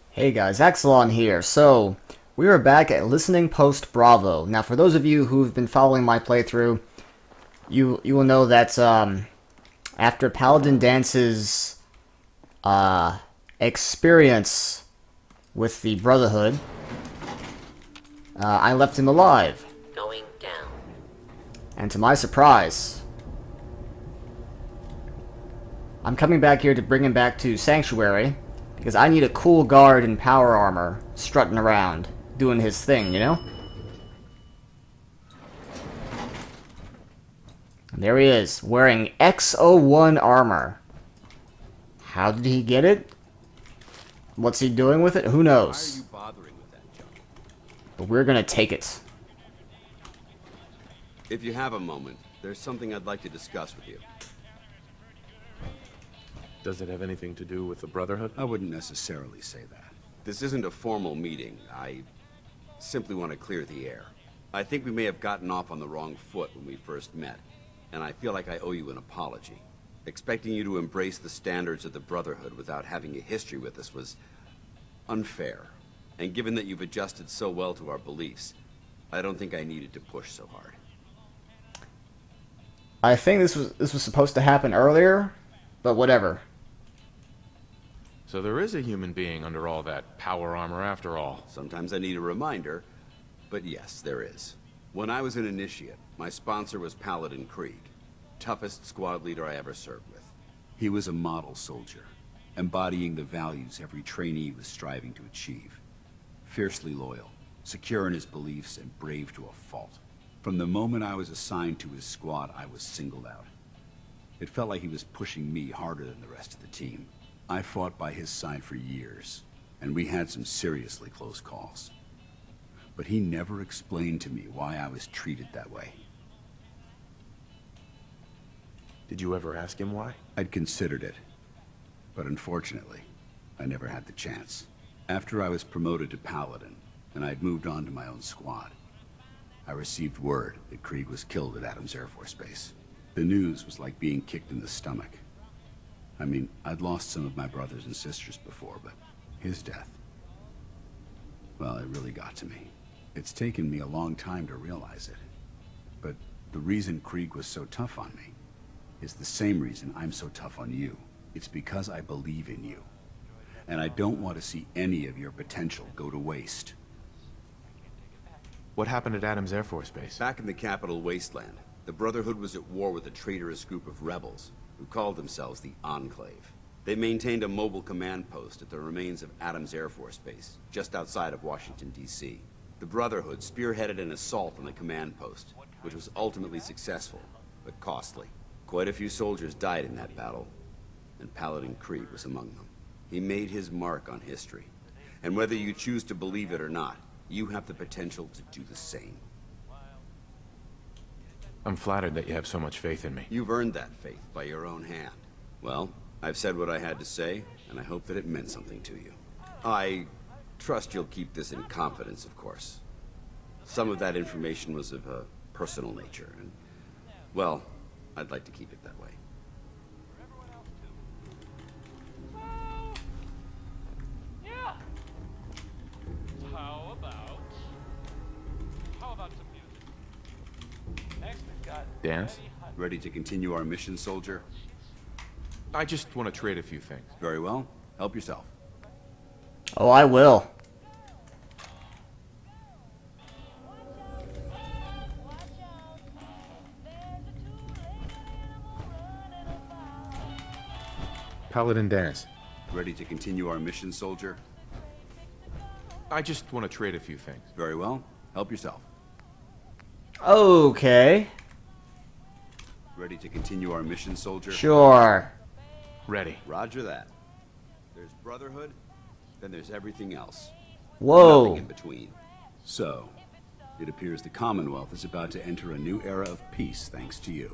Hey guys, X-01 here. So, we are back at Listening Post Bravo. Now, for those of you who've been following my playthrough, you will know that after Paladin Dance's experience with the Brotherhood, I left him alive. Going down. And to my surprise, I'm coming back here to bring him back to Sanctuary, because I need a cool guard in power armor strutting around, doing his thing, you know? And there he is, wearing X-01 armor. How did he get it? What's he doing with it? Who knows? Why are you bothering with that junk? But we're gonna take it. If you have a moment, there's something I'd like to discuss with you. Does it have anything to do with the Brotherhood? I wouldn't necessarily say that. This isn't a formal meeting. I simply want to clear the air. I think we may have gotten off on the wrong foot when we first met, and I feel like I owe you an apology. Expecting you to embrace the standards of the Brotherhood without having a history with us was unfair. And given that you've adjusted so well to our beliefs, I don't think I needed to push so hard. I think this was supposed to happen earlier, but whatever. So there is a human being under all that power armor after all. Sometimes I need a reminder, but yes, there is. When I was an initiate, my sponsor was Paladin Krieg, toughest squad leader I ever served with. He was a model soldier, embodying the values every trainee was striving to achieve. Fiercely loyal, secure in his beliefs, and brave to a fault. From the moment I was assigned to his squad, I was singled out. It felt like he was pushing me harder than the rest of the team. I fought by his side for years, and we had some seriously close calls. But he never explained to me why I was treated that way. Did you ever ask him why? I'd considered it, but unfortunately, I never had the chance. After I was promoted to Paladin, and I'd moved on to my own squad, I received word that Krieg was killed at Adams Air Force Base. The news was like being kicked in the stomach. I mean, I'd lost some of my brothers and sisters before, but his death, well, it really got to me. It's taken me a long time to realize it. But the reason Krieg was so tough on me is the same reason I'm so tough on you. It's because I believe in you. And I don't want to see any of your potential go to waste. What happened at Adams Air Force Base? Back in the capital wasteland, the Brotherhood was at war with a traitorous group of rebels who called themselves the Enclave. They maintained a mobile command post at the remains of Adams Air Force Base, just outside of Washington, D.C. The Brotherhood spearheaded an assault on the command post, which was ultimately successful, but costly. Quite a few soldiers died in that battle, and Paladin Krieg was among them. He made his mark on history, and whether you choose to believe it or not, you have the potential to do the same. I'm flattered that you have so much faith in me. You've earned that faith by your own hand. Well, I've said what I had to say, and I hope that it meant something to you. I trust you'll keep this in confidence, of course. Some of that information was of a personal nature, and, well, I'd like to keep it that way. Yeah. How about some music? Next we've got Dance? Ready to continue our mission, soldier? I just want to trade a few things. Very well. Help yourself. Oh, I will. Paladin Dance. Ready to continue our mission, soldier? I just want to trade a few things. Very well. Help yourself. Okay. Ready to continue our mission, soldier? Sure. Ready. Roger that. There's Brotherhood, then there's everything else. Whoa. Nothing in between. So, it appears the Commonwealth is about to enter a new era of peace thanks to you.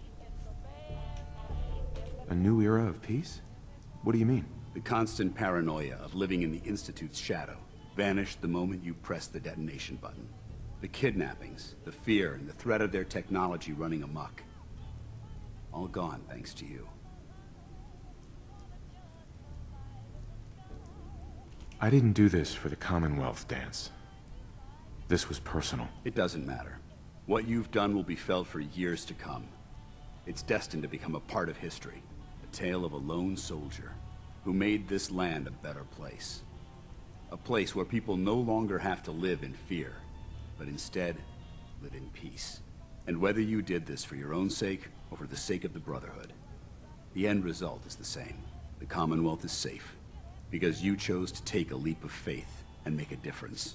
A new era of peace? What do you mean? The constant paranoia of living in the Institute's shadow vanished the moment you pressed the detonation button. The kidnappings, the fear, and the threat of their technology running amok. All gone thanks to you. I didn't do this for the Commonwealth, Dance. This was personal. It doesn't matter. What you've done will be felt for years to come. It's destined to become a part of history. A tale of a lone soldier who made this land a better place. A place where people no longer have to live in fear, but instead live in peace. And whether you did this for your own sake or for the sake of the Brotherhood, the end result is the same. The Commonwealth is safe, because you chose to take a leap of faith and make a difference.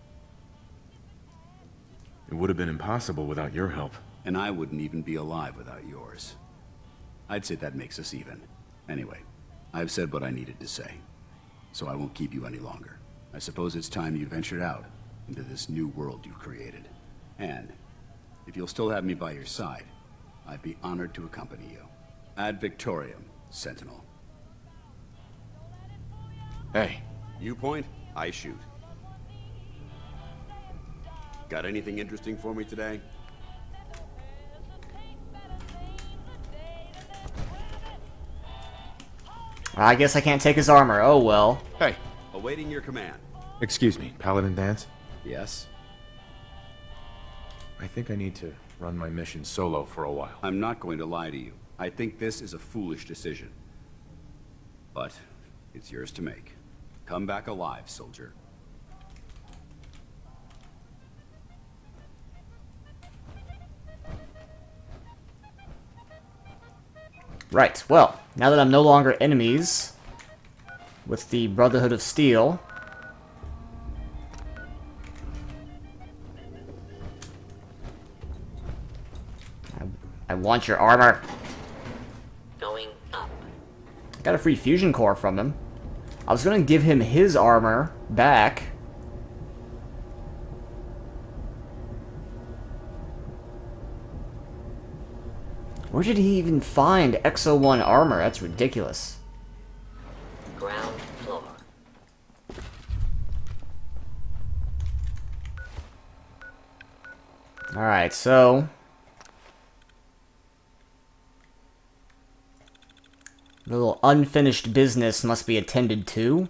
It would have been impossible without your help. And I wouldn't even be alive without yours. I'd say that makes us even. Anyway, I've said what I needed to say, so I won't keep you any longer. I suppose it's time you ventured out into this new world you've created. And if you'll still have me by your side, I'd be honored to accompany you. Ad Victoriam, Sentinel. Hey. You point, I shoot. Got anything interesting for me today? I guess I can't take his armor. Oh well. Hey. Awaiting your command. Excuse me, Paladin Dance? Yes? I think I need to run my mission solo for a while. I'm not going to lie to you. I think this is a foolish decision. But it's yours to make. Come back alive, soldier. Right, well, now that I'm no longer enemies with the Brotherhood of Steel, I want your armor. Going up. Got a free fusion core from him. I was gonna give him his armor back. Where did he even find X-01 armor? That's ridiculous. Ground floor. Alright, so... a little unfinished business must be attended to.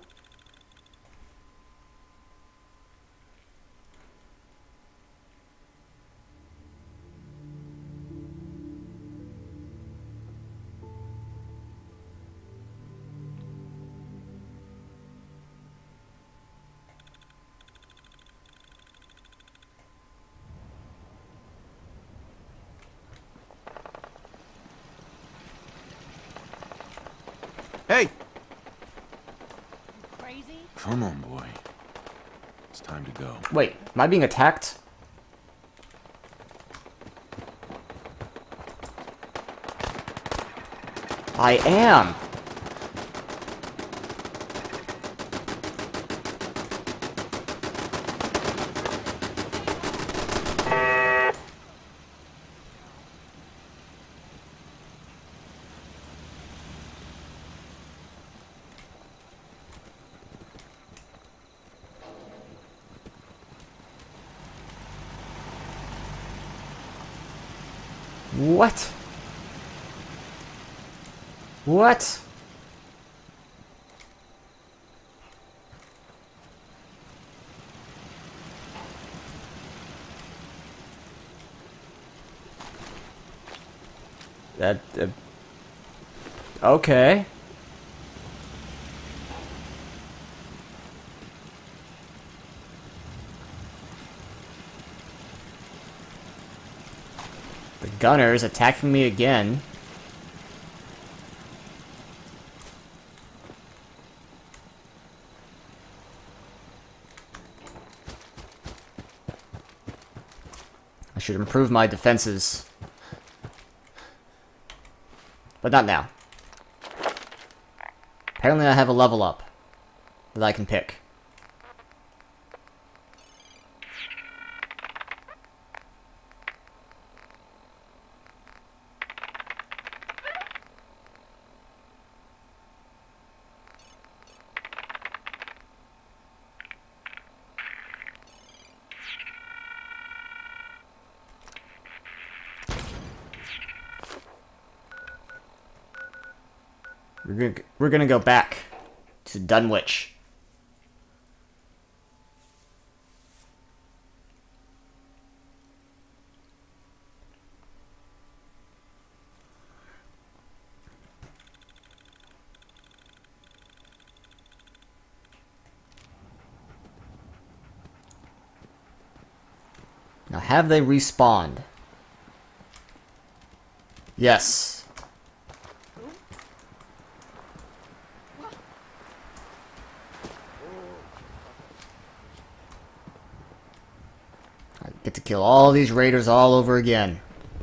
Hey! Crazy? Come on, boy. It's time to go. Wait, am I being attacked? I am! What? What? That, okay. The gunner's attacking me again. I should improve my defenses. But not now. Apparently I have a level up that I can pick. We're gonna go back to Dunwich. Now, have they respawned? Yes. I get to kill all these raiders all over again.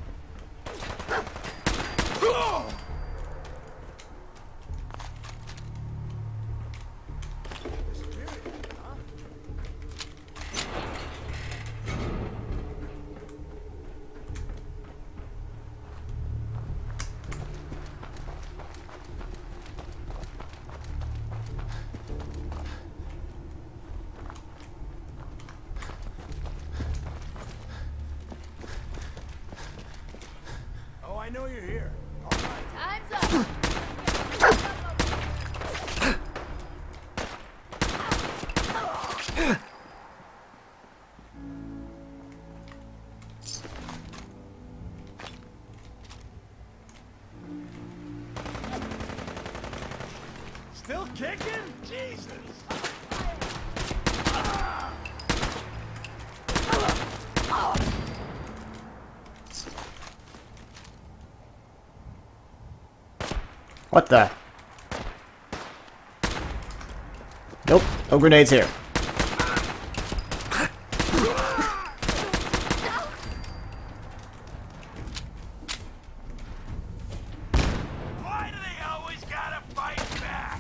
Oh, I know you're here. Time's up. Still kicking? Jesus! What the? Nope, no grenades here. Why do they always gotta fight back?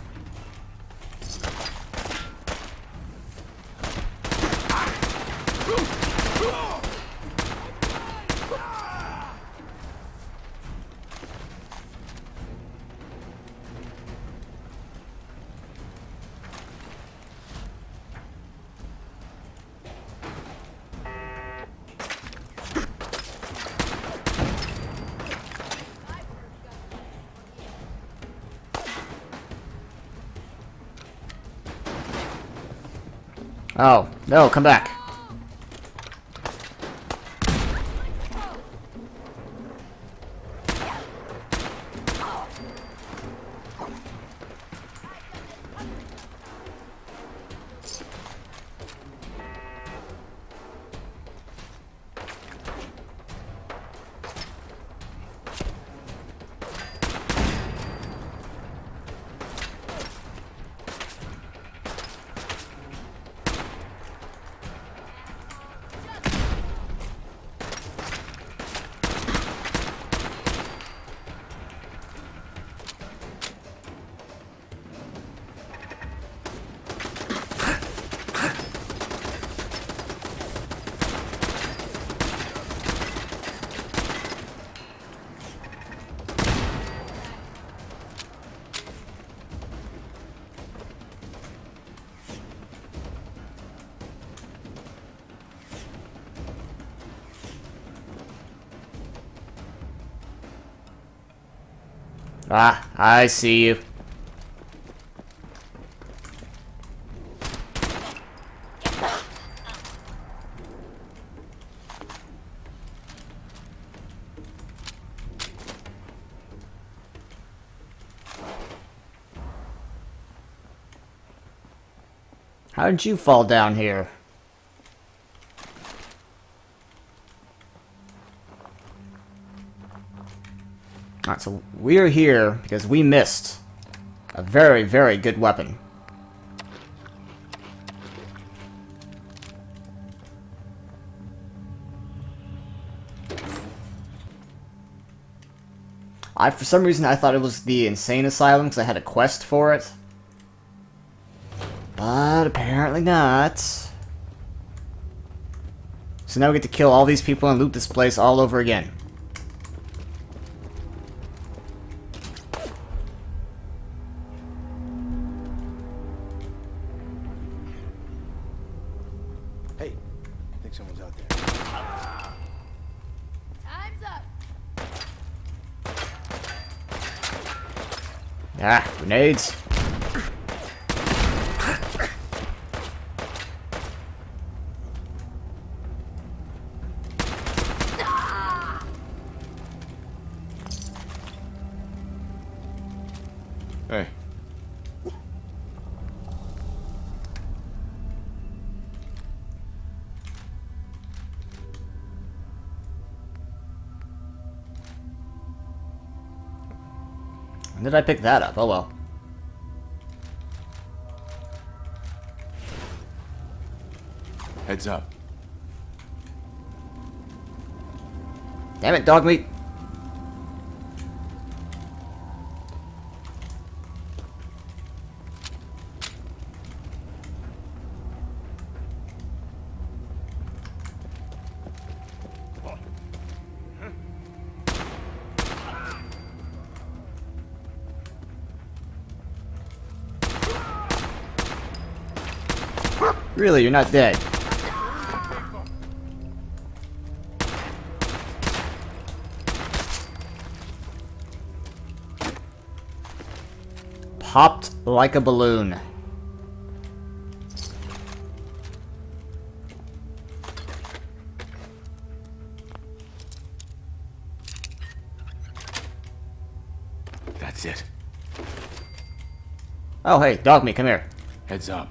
Oh, no, come back. Ah, I see you. How did you fall down here? Alright, so we're here because we missed a very, very good weapon. For some reason, I thought it was the Insane Asylum because I had a quest for it. But apparently not. So now we get to kill all these people and loot this place all over again. Hey, I think someone's out there. Time's up. Ah, grenades. Hey. When did I pick that up? Oh well. Heads up. Damn it, dog meat. Really, you're not dead. Popped like a balloon. That's it. Oh, hey, dog meat, come here. Heads up.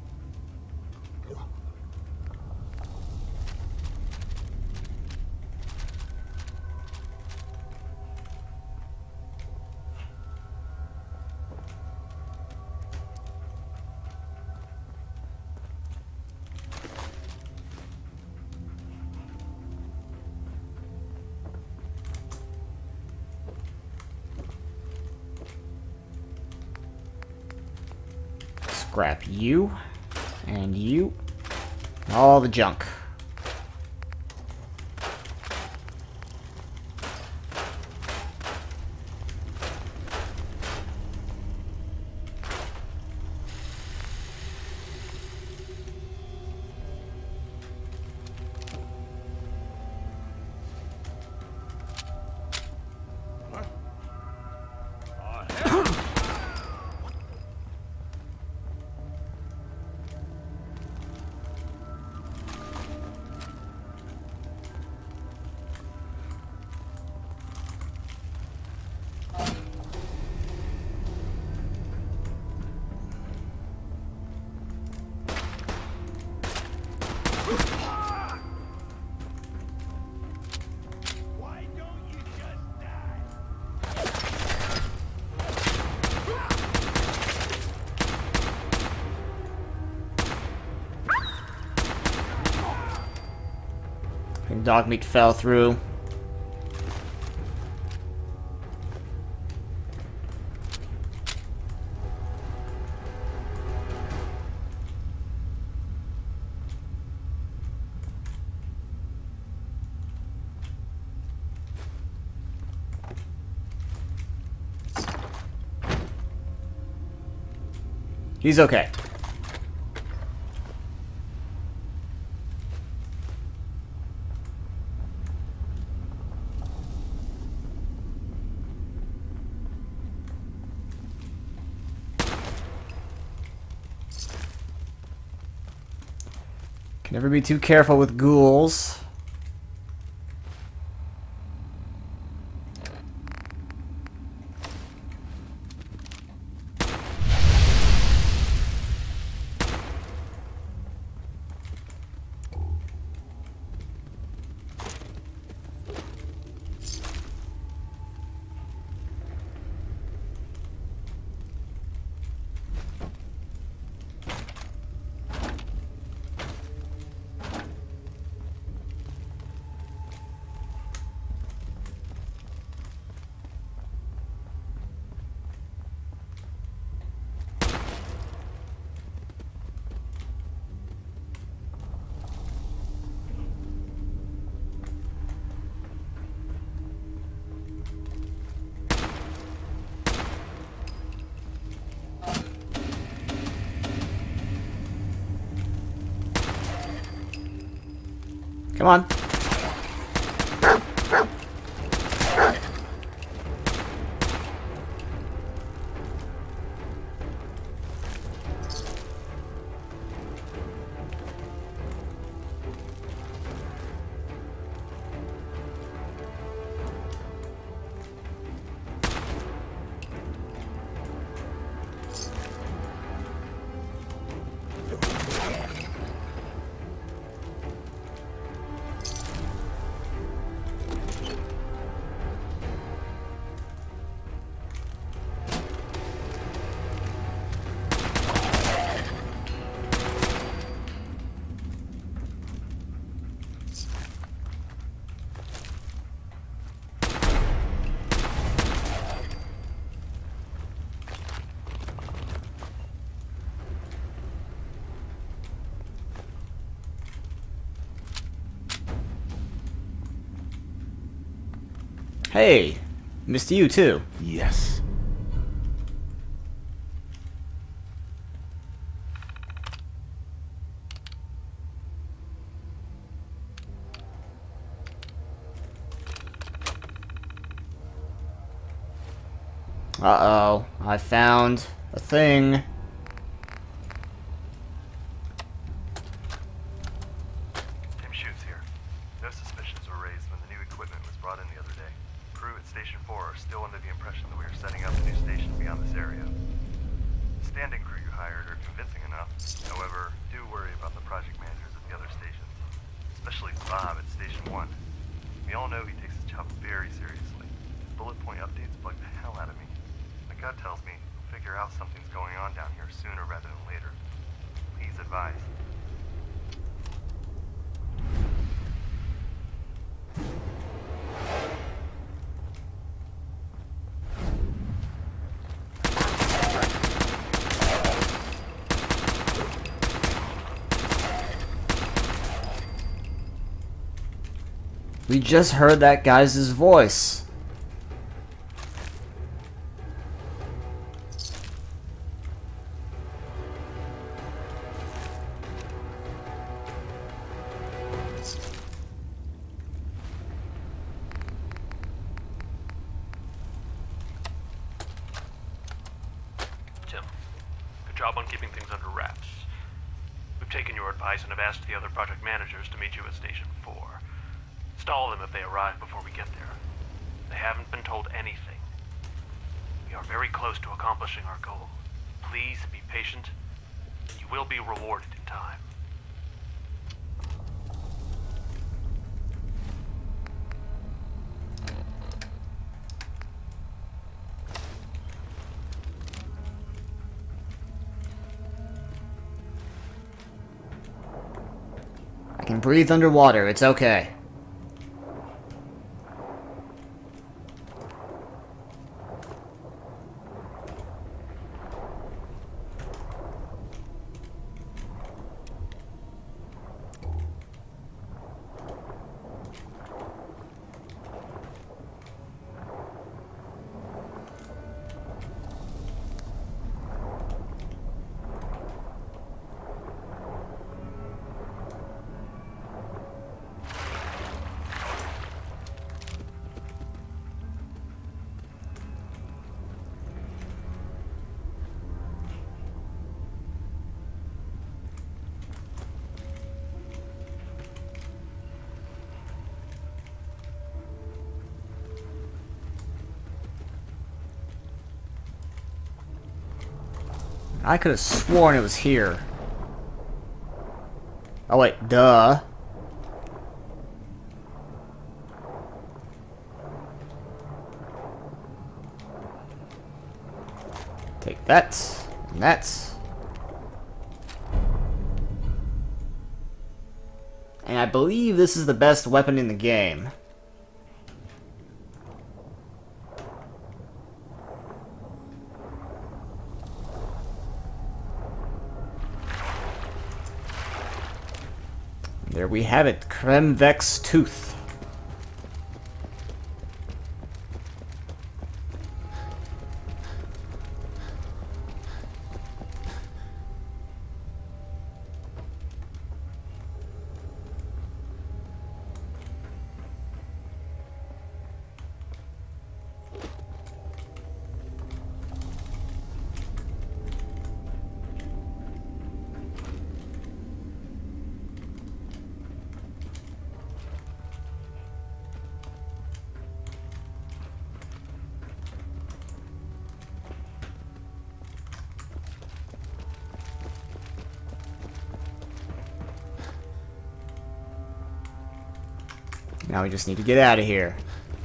Scrap you, and you, all the junk. Why don't you just die? And dog meat fell through. He's okay. Can never be too careful with ghouls. Come on. Hey, missed you too. Yes. Uh-oh, I found a thing. Tim Shoots here. No suspicions were raised when the new equipment was brought in the other day. Crew at Station 4 are still under the impression that we are setting up a new station beyond this area. The standing crew you hired are convincing enough. However, do worry about the project managers at the other stations, especially Bob at Station 1. We all know he takes his job very seriously. His bullet point updates bug the hell out of me. My gut tells me he'll figure out something's going on down here sooner rather than later. Please advise. We just heard that guy's voice. Tim, good job on keeping things under wraps. We've taken your advice and have asked the other project managers to meet you at Station 4. Stall them if they arrive before we get there. They haven't been told anything. We are very close to accomplishing our goal. Please be patient. You will be rewarded in time. I can breathe underwater, it's okay. I could have sworn it was here. Oh wait, duh. Take that, and that. And I believe this is the best weapon in the game. There we have it, Kremvh's tooth. Now we just need to get out of here.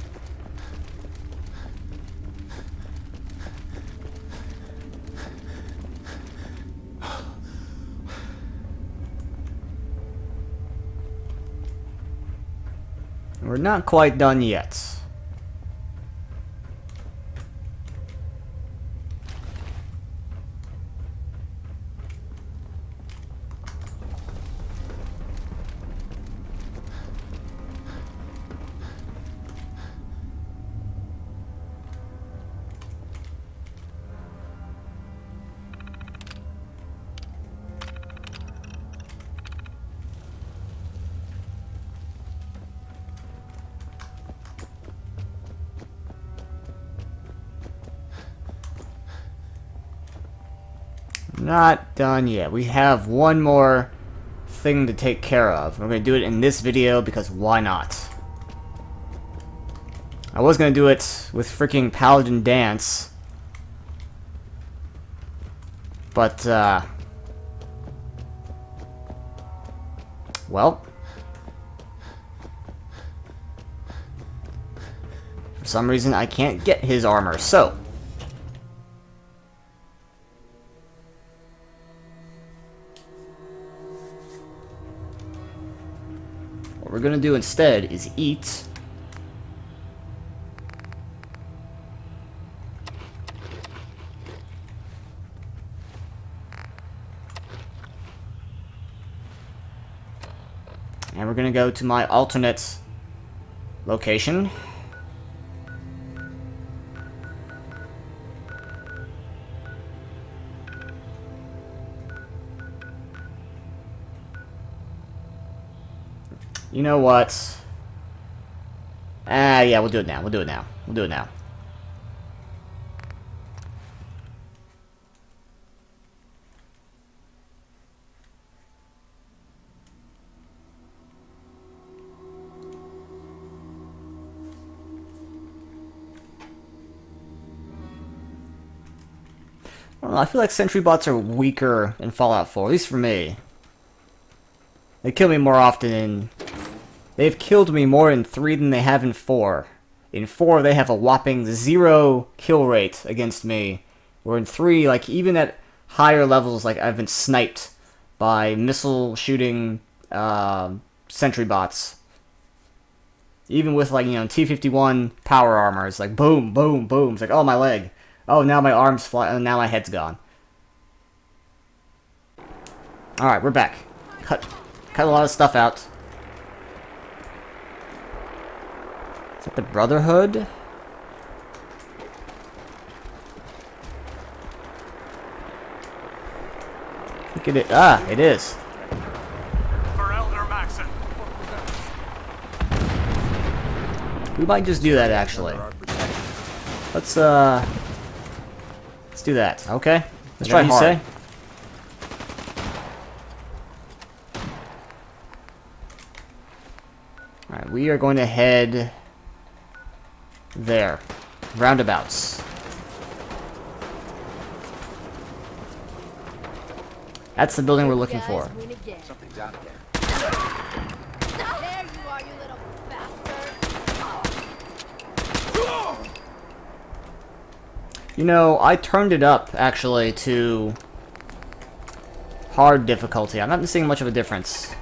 We're not quite done yet. Not done yet. We have one more thing to take care of. We're going to do it in this video because why not? I was going to do it with freaking Paladin Dance. But, well, for some reason I can't get his armor, so what we're gonna do instead is eat. And we're gonna go to my alternate location. You know what? Yeah, we'll do it now. We'll do it now. We'll do it now. I don't know, I feel like sentry bots are weaker in Fallout 4, at least for me. They kill me more often in... They've killed me more in 3 than they have in 4. In 4, they have a whopping 0 kill rate against me. Where in 3, like, even at higher levels, like, I've been sniped by missile-shooting, sentry bots. Even with, like, you know, T-51 power armor, it's like, boom, boom, boom. It's like, oh, my leg. Oh, now my arm's fly. Oh, now my head's gone. Alright, we're back. Cut a lot of stuff out. Is that the Brotherhood? Look at it. Ah, it is. For Elder Maxon. We might just do that, actually. Let's do that. Okay. Let's try hard. Say? Alright, we are going to head there. Roundabouts. That's the building we're looking for. Something's out there. There you are, you little bastard. You know, I turned it up, actually, to hard difficulty. I'm not seeing much of a difference.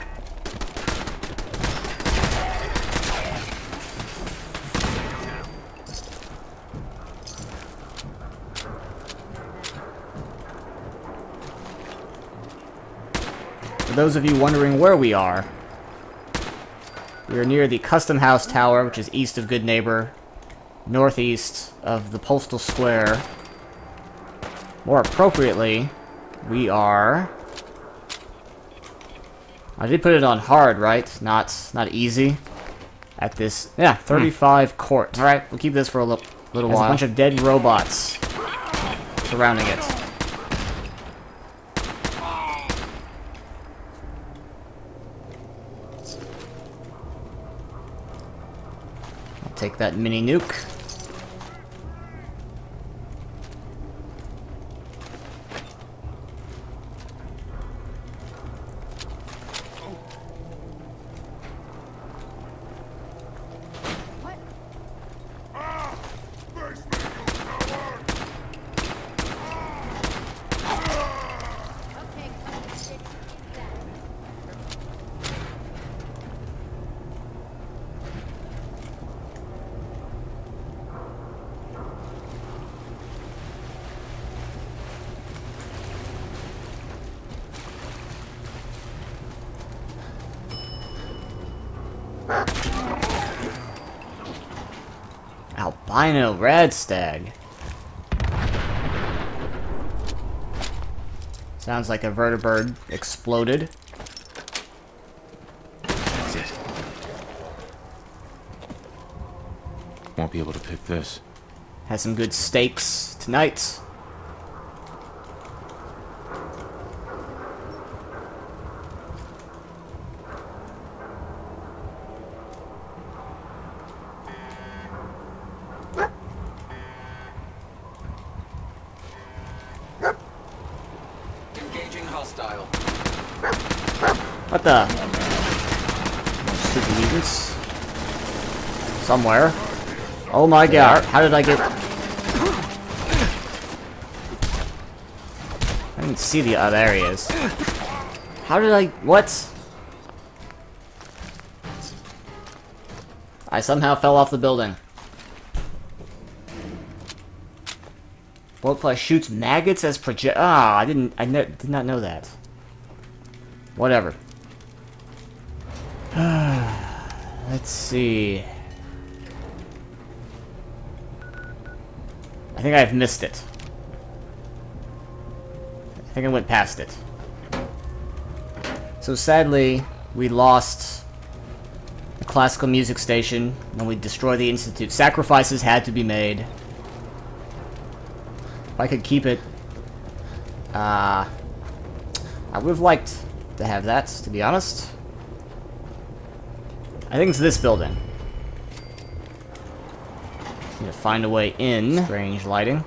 For those of you wondering where we are near the Custom House Tower, which is east of Good Neighbor, northeast of the Postal Square. More appropriately, we are... I did put it on hard, right? Not easy. At this... Yeah, 35 Court. Alright, we'll keep this for a little while. There's a bunch of dead robots surrounding it. I'll take that mini nuke. Albino Radstag. Sounds like a vertibird exploded. That's it. Won't be able to pick this. Has some good steaks tonight. What the? Stupid mutants. Somewhere. Oh my god, how did I get... I didn't see the... Oh, there he is. How did I... What? I somehow fell off the building. Vault-Tec shoots maggots as project... Ah, I did not know that. Whatever. Let's see... I think I've missed it. I think I went past it. So sadly, we lost the classical music station when we destroyed the Institute. Sacrifices had to be made. If I could keep it, I would have liked to have that, to be honest. I think it's this building. Need to find a way in. Strange lighting.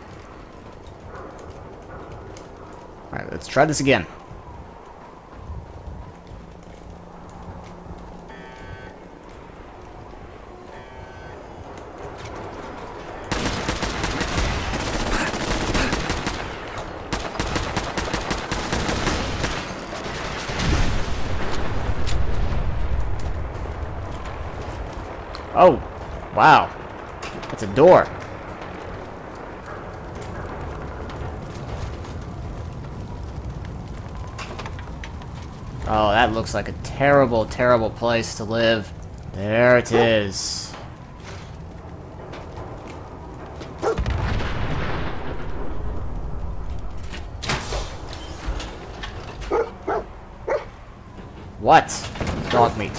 Alright, let's try this again. Oh, wow. That's a door. Oh, that looks like a terrible, terrible place to live. There it is. What? Dog meat.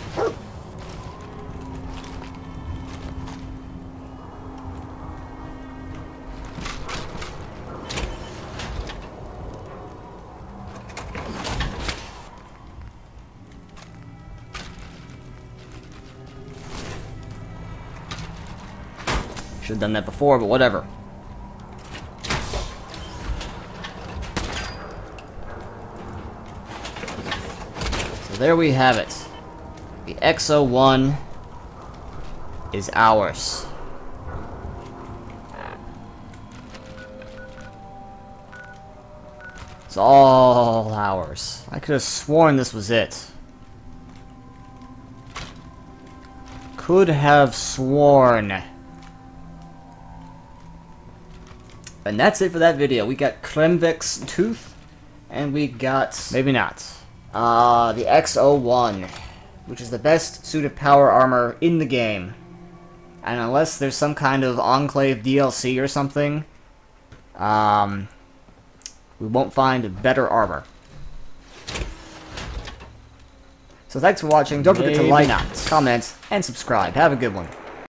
Should have done that before, but whatever. So there we have it. The X-01 is ours. It's all ours. I could have sworn this was it. Could have sworn. And that's it for that video. We got Kremvh's tooth, and we got, maybe not, the X-01, which is the best suit of power armor in the game. And unless there's some kind of Enclave DLC or something, we won't find better armor. So thanks for watching. Don't forget to like, comment, and subscribe. Have a good one.